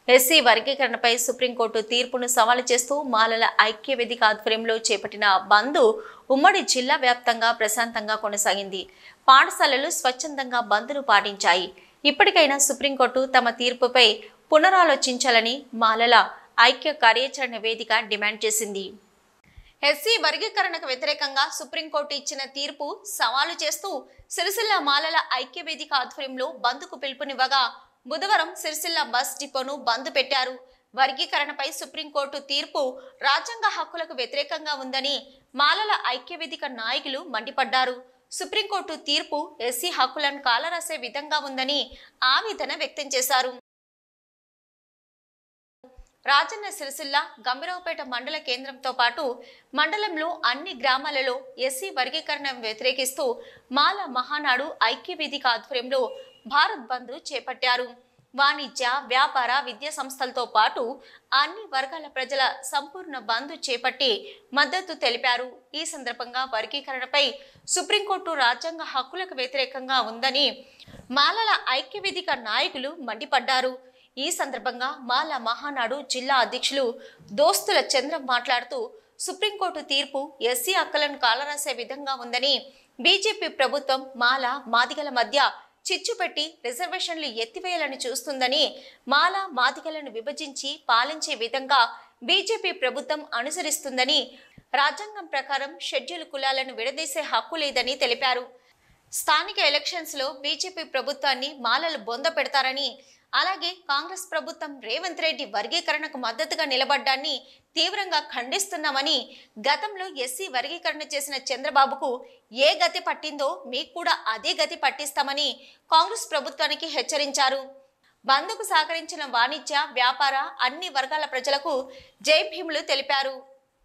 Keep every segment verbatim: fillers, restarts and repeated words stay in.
SC వర్గీకరణపై supreme court తీర్పును సవాలు చేస్తూ మాలల ఐక్య వేదిక ఆధ్వర్యంలో చేపట్టిన బంద్ ఉమ్మడి జిల్లా వ్యాప్తంగా ప్రశాంతంగా కొనసాగింది. పాఠశాలలు స్వచ్ఛందంగా బంద్ను పాటించాయి. ఇప్పటికైనా సుప్రీంకోర్టు తమ తీర్పుపై పునరాలోచించాలని మాలల ఐక్య కార్యాచరణ వేదిక డిమాండ్ చేసింది. ఎస్సీ వర్గీకరణకు వ్యతిరేకంగా సుప్రీంకోర్టు ఇచ్చిన తీర్పు సవాలు చేస్తూ సిరిసిల్ల మాలల ఐక్య వేదిక ఆధ్వర్యంలో బంద్కు పిలుపునివ్వగా బుధవారం సిరిసిల్ల బస్ డిపోను బంద్ పెట్టారు. వర్గీకరణపై సుప్రీంకోర్టు తీర్పు రాజ్యాంగ హక్కులకు వ్యతిరేకంగా ఉందని మాలల ఐక్య వేదిక నాయకులు మండిపడ్డారు. సుప్రీంకోర్టు తీర్పు ఎస్సీ హక్కులను కాలరాసే విధంగా ఉందని ఆవేదన వ్యక్తం చేశారు. రాజన్న సిరిసిల్ల గంభీరావుపేట మండల కేంద్రంతో పాటు మండలంలో అన్ని గ్రామాలలో ఎస్సీ వర్గీకరణ వ్యతిరేకిస్తూ మాల మహానాడు ఐక్య వేదిక ఆధ్వర్యంలో భారత్ బంద్ చేపట్టారు. వాణిజ్య, వ్యాపార, విద్యా సంస్థలతో పాటు అన్ని వర్గాల ప్రజల సంపూర్ణ బంద్ చేపట్టి మద్దతు తెలిపారు. ఈ సందర్భంగా వర్గీకరణపై సుప్రీంకోర్టు రాజ్యాంగ హక్కులకు వ్యతిరేకంగా ఉందని మాలల ఐక్య వేదిక నాయకులు మండిపడ్డారు. ఈ సందర్భంగా మాల మహానాడు జిల్లా అధ్యక్షులు దోస్తుల చంద్రం మాట్లాడుతూ సుప్రీంకోర్టు తీర్పు ఎస్సీ హక్కులను కాలరాసే విధంగా ఉందని, బీజేపీ ప్రభుత్వం మాల మాదిగల మధ్య చిచ్చు పెట్టి రిజర్వేషన్లు ఎత్తివేయాలని చూస్తుందని, మాల మాదిగలను విభజించి పాలించే విధంగా బీజేపీ ప్రభుత్వం అనుసరిస్తుందని, రాజ్యాంగం ప్రకారం షెడ్యూల్ కులాలను విడదీసే హక్కు లేదని తెలిపారు. స్థానిక ఎలక్షన్స్ లో బీజేపీ ప్రభుత్వాన్ని మాలలు బొంద పెడతారని, అలాగే కాంగ్రెస్ ప్రభుత్వం రేవంత్ రెడ్డి వర్గీకరణకు మద్దతుగా నిలబడ్డాన్ని తీవ్రంగా ఖండిస్తున్నామని, గతంలో ఎస్సీ వర్గీకరణ చేసిన చంద్రబాబుకు ఏ గతి పట్టిందో మీకు కూడా అదే గతి పట్టిస్తామని కాంగ్రెస్ ప్రభుత్వానికి హెచ్చరించారు. బంద్కు సహకరించిన వాణిజ్య, వ్యాపార అన్ని వర్గాల ప్రజలకు జై భీములు తెలిపారు.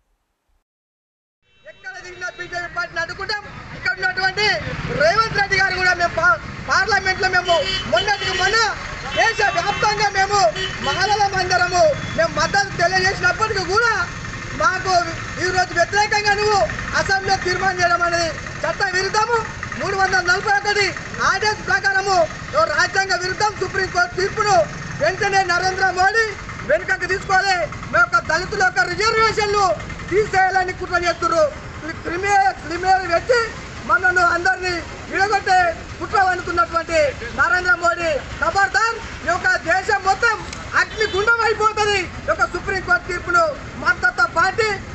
రేవంత్ రెడ్డి గారు కూడా మేము పార్లమెంట్ లో మేము మొన్నటికి మొన్న దేశ వ్యాప్తంగా మేము మాలల మందరము మేము మద్దతు తెలియజేసినప్పటికీ కూడా మాకు ఈరోజు వ్యతిరేకంగా నువ్వు అసెంబ్లీలో తీర్మానం చేయడం అనేది చట్ట విరుద్ధము. మూడు వందల నలభై ఒకటి ఆర్డినెన్స్ ప్రకారము రాజ్యాంగ విరుద్ధం. సుప్రీంకోర్టు తీర్పును వెంటనే నరేంద్ర మోడీ వెనుకకు తీసుకోవాలి. మేము యొక్క దళితుల యొక్క రిజర్వేషన్లు తీసేయాలని కుట్ర చేస్తున్నారు. క్రిమినల్ క్రిమినల్ వ్యక్తి మనను అందరినీ విడగొట్టే కుట్ర అనుకున్నటువంటి నరేంద్ర మోడీ ఖబర్దార్. ఈ యొక్క దేశం మొత్తం అగ్ని గుండం అయిపోతుంది. ఈ యొక్క సుప్రీంకోర్టు తీర్పును మద్దతు పార్టీ